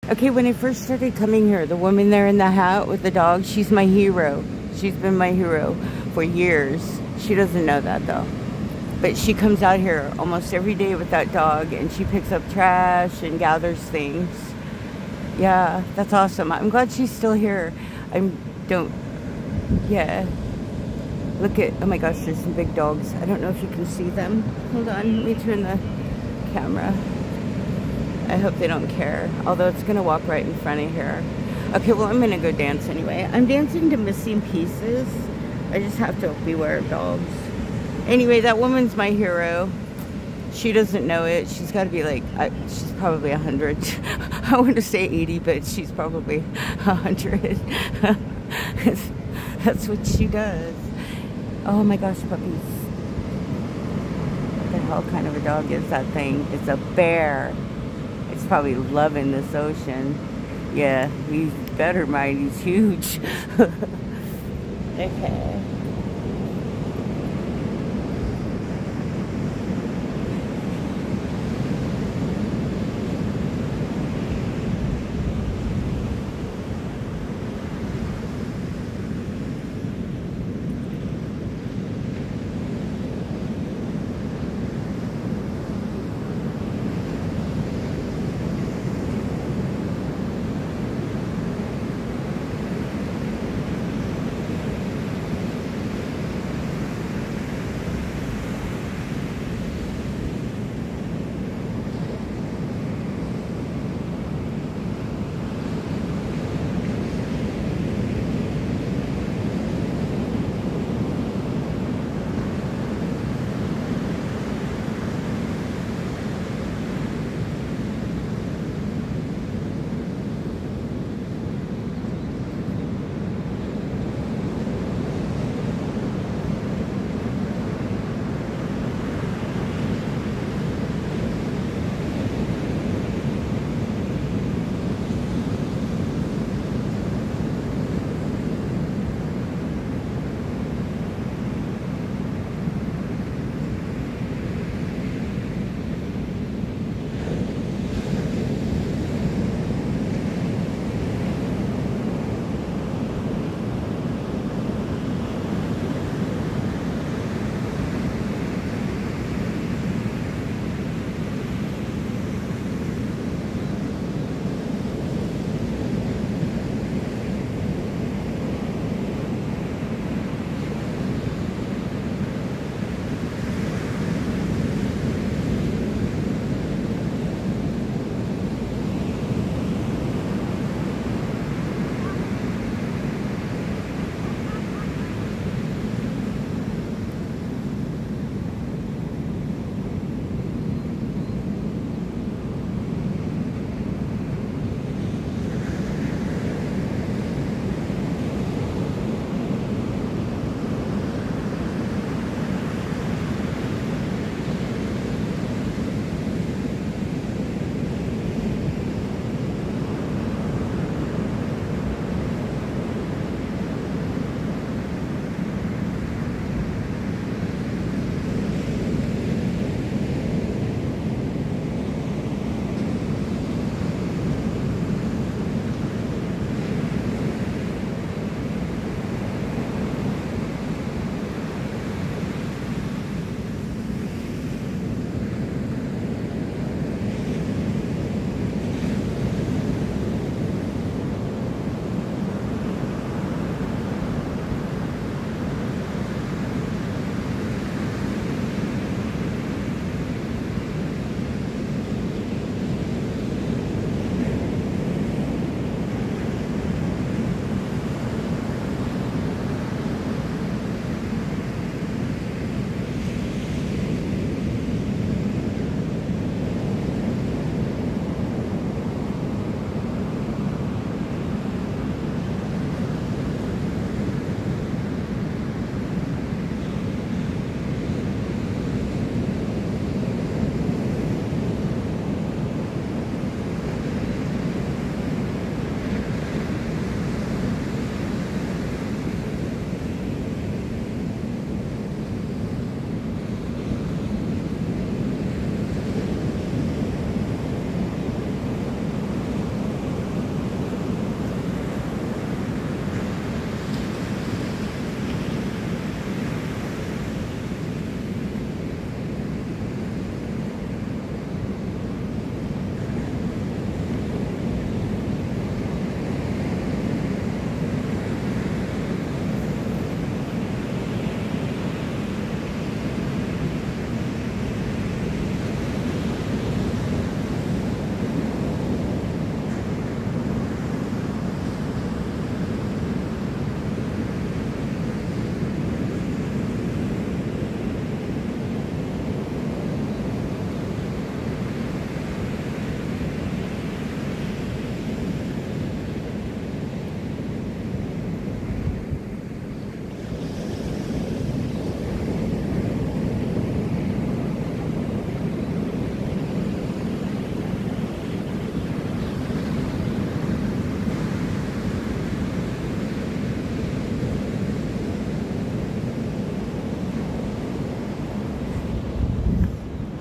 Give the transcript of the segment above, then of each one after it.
Okay, when I first started coming here, the woman there in the hat with the dog, she's my hero. She's been my hero for years. She doesn't know that though. But she comes out here almost every day with that dog, and she picks up trash and gathers things. Yeah, that's awesome. I'm glad she's still here. Yeah. Look at, oh my gosh, there's some big dogs. I don't know if you can see them. Hold on, let me turn the camera. I hope they don't care, although it's gonna walk right in front of here. Okay, well, I'm gonna go dance anyway. I'm dancing to Missing Pieces. I just have to beware of dogs. Anyway, that woman's my hero. She doesn't know it. She's got to be like, she's probably 100. I want to say 80, but she's probably 100. That's what she does. Oh my gosh, puppies. What the hell kind of a dog is that thing? It's a bear. It's probably loving this ocean. Yeah, he's better mind. He's huge. Okay.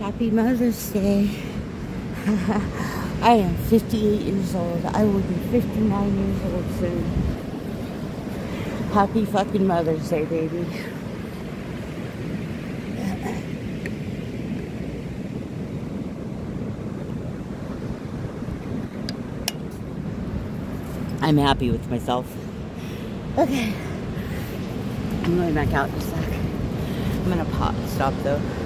Happy Mother's Day. I am 58 years old. I will be 59 years old soon. Happy fucking Mother's Day, baby. I'm happy with myself. Okay. I'm going back out in a sec. I'm gonna stop though.